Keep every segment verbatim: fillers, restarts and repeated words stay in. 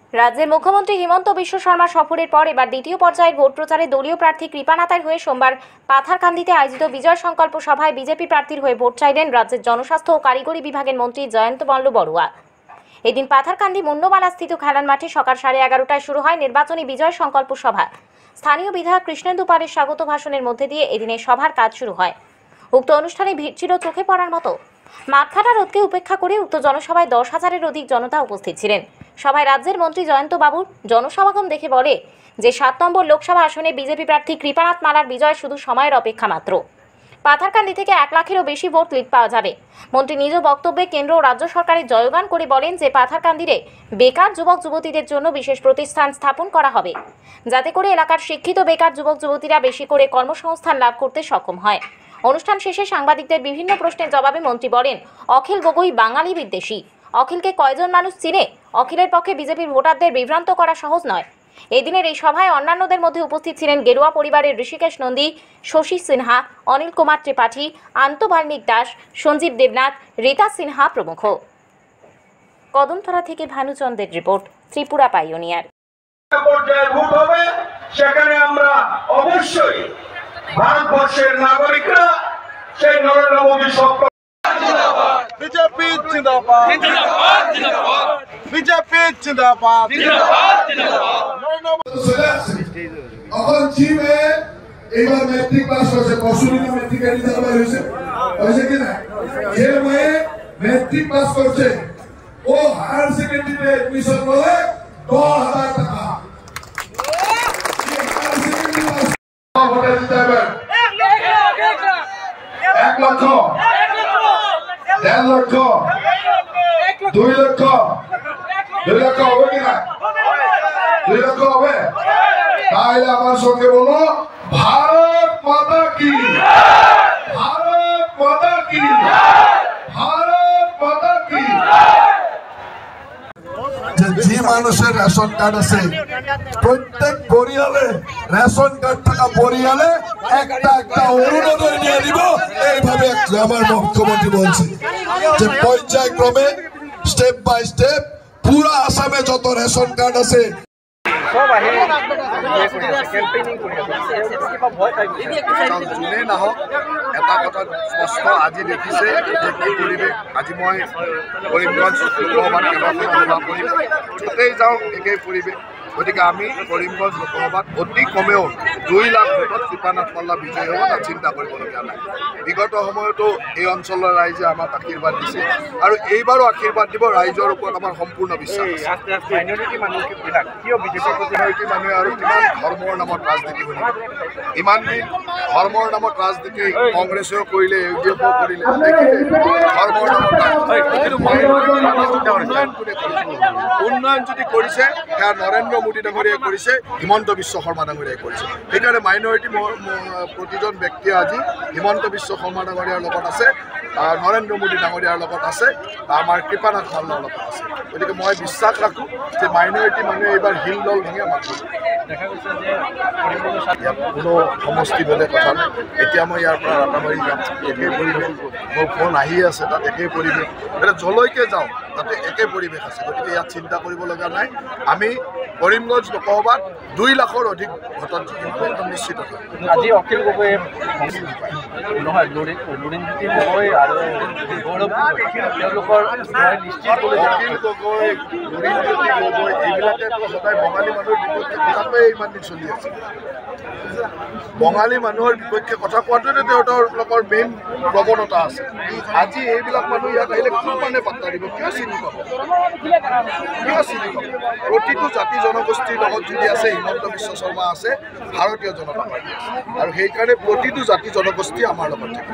রাজ্যের মুখ্যমন্ত্রী হিমন্ত বিশ্ব শর্মা সফরের পর এবার দ্বিতীয় পর্যায়ের ভোট প্রচারে দলীয় প্রার্থী কৃপানাতার হয়ে সোমবার পাথারকান্দিতে আয়োজিত বিজয় সংকল্প সভায় বিজেপি প্রার্থীর হয়ে ভোট চাইলেন রাজ্যের জনস্বাস্থ্য ও কারিগরি বিভাগের মন্ত্রী জয়ন্ত মল্ল বড়ুয়া। এদিন পাথারকান্দি মুন্নমালাস্থিত খেলার মাঠে সকাল সাড়ে এগারোটায় শুরু হয় নির্বাচনী বিজয় সংকল্প সভা। স্থানীয় বিধায়ক কৃষ্ণেন্দু পালের স্বাগত ভাষণের মধ্যে দিয়ে এদিনের সভার কাজ শুরু হয়। উক্ত অনুষ্ঠানে ভিড় ছিল চোখে পড়ার মতো। মাঠখাটা রোদকে উপেক্ষা করে উক্ত জনসভায় দশ হাজারের অধিক জনতা উপস্থিত ছিলেন। সভায় রাজ্যের মন্ত্রী জয়ন্ত বাবুর জনসমাগম দেখে বলে যে সাত নম্বর লোকসভা আসনে বিজেপি প্রার্থী কৃপানাথ মালার বিজয় শুধু সময়ের অপেক্ষা মাত্র। পাথারকান্দি থেকে এক লাখেরও বেশি ভোট লিড পাওয়া যাবে। মন্ত্রী নিজ বক্তব্যে কেন্দ্র ও রাজ্য সরকারের জয়গান করে বলেন যে পাথারকান্দিরে বেকার যুবক যুবতীদের জন্য বিশেষ প্রতিষ্ঠান স্থাপন করা হবে, যাতে করে এলাকার শিক্ষিত বেকার যুবক যুবতীরা বেশি করে কর্মসংস্থান লাভ করতে সক্ষম হয়। অনুষ্ঠান শেষে সাংবাদিকদের বিভিন্ন প্রশ্নের জবাবে মন্ত্রী বলেন, অখিল গগৈ বাঙালি বিদ্বেষী। অখিলকে কয়জন মানুষ চিনে? অখিলের পক্ষে বিজেপির ভোটারদের বিভ্রান্ত করা সহজ নয়। এদিনের এই সভায় অন্যান্যদের মধ্যে উপস্থিত ছিলেন গেরুয়া পরিবারের ঋষিকেশ নন্দী, শশী সিনহা, অনিল কুমার ত্রিপাঠী, আন্ত বাল্মিক দাস, সঞ্জীব দেবনাথ, রীতা সিনহা প্রমুখ। কদমতলা থেকে ভানুচন্দ্রের রিপোর্ট, ত্রিপুরা পাইওনিয়ার। সেখানে আমরা অবশ্যই ভারতবর্ষের নাগরিকরা সেই নরেন্দ্র মোদী সরকার বিজেপি জিন্দাবাদ জিন্দাবাদ জিন্দাবাদ বিজেপি জিন্দাবাদ জিন্দাবাদ জিন্দাবাদ। এখন জিমে এবার মেট্রিক পাস করছে, কসুরিতে মেট্রিক এক্সাম হয়েছে হয়েছে কিনা? যে মেয়ে মেট্রিক পাস করছে ও হায়ার সেকেন্ডারিতে এডমিশন করে দশ হাজার টাকা ভোটে দিতে হবে। এক লক্ষ, দেড় লক্ষ, দুই লক্ষ, দুই লক্ষ হবে কিনা? দুই লক্ষ হবে? তাহলে আমার সঙ্গে বলো, ভারত মাতা কি, ভারত মাতা কি, ভারত মাতা কি। যে মানুষের রেশন কার্ড আছে, প্রত্যেক পরিয়ালে রেশন কার্ড থাকা পরিয়ালে একটা একটা অরুণোদয় নিয়ে দিব, এইভাবে আমার মুখ্যমন্ত্রী বলছে যে পর্যায়ক্রমে স্টেপ বাই স্টেপ পুরা আসামে যত রেশন কার্ড আছে যোনে নাহক এটা কথা স্পষ্ট আজি দেখিছে যে কি পৰিৱেশ। আজি মই কৰিমগঞ্জ লোকসভাত কেইবাখনো কৰিম, য'তেই যাওঁ একেই পৰিৱেশ। গতিকে আমি কৰিমগঞ্জ লোকসভাত অতি কমেও দুই লাখ ভোটত কৃপানাথ মাল্লা বিজয়ী হ'ব, তাত চিন্তা কৰিবলগীয়া নাই। বিগত সময়তো এই অঞ্চলৰ ৰাইজে আমাক আশীৰ্বাদ দিছে আৰু এইবাৰো আশীৰ্বাদ দিব। ৰাইজৰ ওপৰত আমাৰ সম্পূৰ্ণ বিশ্বাস আছে। মাইনৰিটি মানুহে আৰু কিমান ধৰ্মৰ নামত ৰাজনীতি কৰিব? ইমান দিন ধৰ্মৰ নামত ৰাজনীতি কংগ্ৰেছেও কৰিলে, ইউ ডি এফেও কৰিলে, ধৰ্মৰ নামত উন্নয়ন যদি কৰিছে সেয়া নৰেন্দ্ৰ মোদী ডাঙৰীয়াই কৰিছে, হিমন্ত বিশ্ব শৰ্মা ডাঙৰীয়াই কৰিছে। সেইকাৰণে মাইনৰিটি প্ৰতিজন ব্যক্তিয়ে আজি হিমন্ত বিশ্ব শৰ্মা ডাঙৰীয়াৰ লগত আছে, নৰেন্দ্ৰ মোদী ডাঙৰীয়াৰ লগত আছে, আমাৰ কৃপানাথ মাল্লাৰ লগত আছে। গতিকে মই বিশ্বাস ৰাখোঁ যে মাইনৰিটি মানুহে এইবাৰ হিল দল ভঙিয়া মাতিব। ইয়াত কোনো সমষ্টি বেলেগ কথা নাই। এতিয়া মই ইয়াৰ পৰা ৰাতাবাৰী যাম, একেই পৰিৱেশ। মোৰ ফোন আহি আছে, তাত একেই পৰিৱেশ। এতিয়া যলৈকে যাওঁ তাতে একে পৰিৱেশ আছে। গতিকে ইয়াত চিন্তা কৰিবলগা নাই। আমি কৰিমগঞ্জ লোকসভাত দুই লাখৰ অধিক ভোটত জিকিম, একদম নিশ্চিত। আজি অখিল গগৈ নহয়, লুৰিণজ্যোতি গগৈ আৰু গৌৰৱ তেওঁলোকৰ নিশ্চিত অখিল গগৈ, লুৰিণজ্যোতি গগৈ এইবিলাকে সদায় বঙালী মানুহৰ বিপক্ষে কথাটোৱে ইমান দিন চলি আছে। বঙালী মানুহৰ বিপক্ষে কথা কোৱাটোতে তেওঁলোকৰ মেইন প্ৰৱণতা আছে। আজি এইবিলাক মানুহ ইয়াত আহিলে খুব মানে পাত্তা দিব। কিয় চিনি পাব? কিয় চিনি পাব? প্ৰতিটো জাতি জনগোষ্ঠীৰ লগত যদি আছে, হিমন্ত বিশ্ব শৰ্মা আছে, ভাৰতীয় জনতা পাৰ্টি আছে, আৰু সেইকাৰণে প্ৰতিটো জাতি জনগোষ্ঠী আমাৰ লগত থাকিব।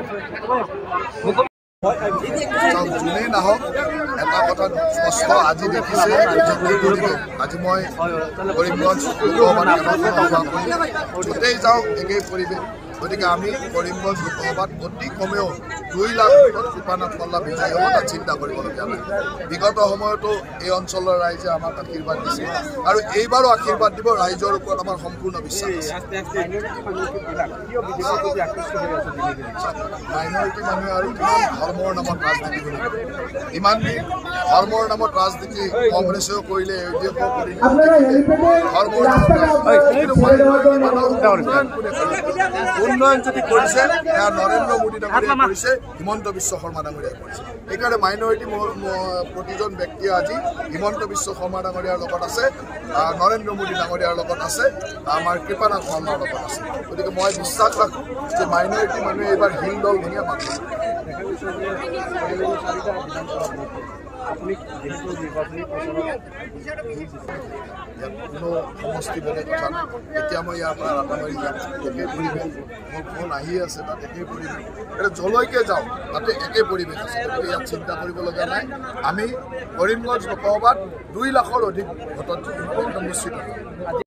যোনেই নাহক এটা কথা স্পষ্ট আজি দেখিছে যে কি পৰিৱেশ। আজি মই কৰিমগঞ্জ লোকসভাত কেইবাখনো কৰিম, য'তেই যাওঁ একেই পৰিৱেশ। গতিকে আমি কৰিমগঞ্জ লোকসভাত অতি কমেও দুই লাখ ভোটত কৃপানাথ মাল্লা বিজয়ী হ'ব তাত চিন্তা কৰিবলগীয়া নাই। বিগত সময়তো এই অঞ্চলৰ ৰাইজে আমাক আশীৰ্বাদ দিছে আৰু এইবাৰো আশীৰ্বাদ দিব। ৰাইজৰ ওপৰত আমাৰ সম্পূৰ্ণ বিশ্বাস আছে। মাইনৰিটি মানুহে আৰু কিমান ধৰ্মৰ নামত ৰাজনীতি কৰিব? ইমান দিন ধৰ্মৰ নামত ৰাজনীতি কংগ্ৰেছেও কৰিলে, ইউ ডি এফেও কৰিলে, ধৰ্মৰ নামত উন্নয়ন যদি কৰিছে সেয়া নৰেন্দ্ৰ মোদী ডাঙৰীয়াই কৰিছে, হিমন্ত বিশ্ব শৰ্মা ডাঙৰীয়াই কৰিছে। সেইকাৰণে মাইনৰিটি প্ৰতিজন ব্যক্তিয়ে আজি হিমন্ত বিশ্ব শৰ্মা ডাঙৰীয়াৰ লগত আছে, নৰেন্দ্ৰ মোদী ডাঙৰীয়াৰ লগত আছে, আমাৰ কৃপানাথ মাল্লাৰ লগত আছে। গতিকে মই বিশ্বাস ৰাখোঁ যে মাইনৰিটি মানুহে এইবাৰ হিল দল ধুনীয়া মানুহ। কোনো সমষ্টি বেলেগ কথা নাই। এতিয়া মই ইয়াৰ পৰা ৰাতাবাৰী যাম, একেই পৰিৱেশ। মোৰ ফোন আহি আছে, তাত একেই পৰিৱেশ। এতিয়া যলৈকে যাওঁ তাতে একেই পৰিৱেশ আছে। গতিকে ইয়াত চিন্তা কৰিবলগীয়া নাই। আমি কৰিমগঞ্জ লোকসভাত দুই লাখৰ অধিক ভোটত নিশ্চিত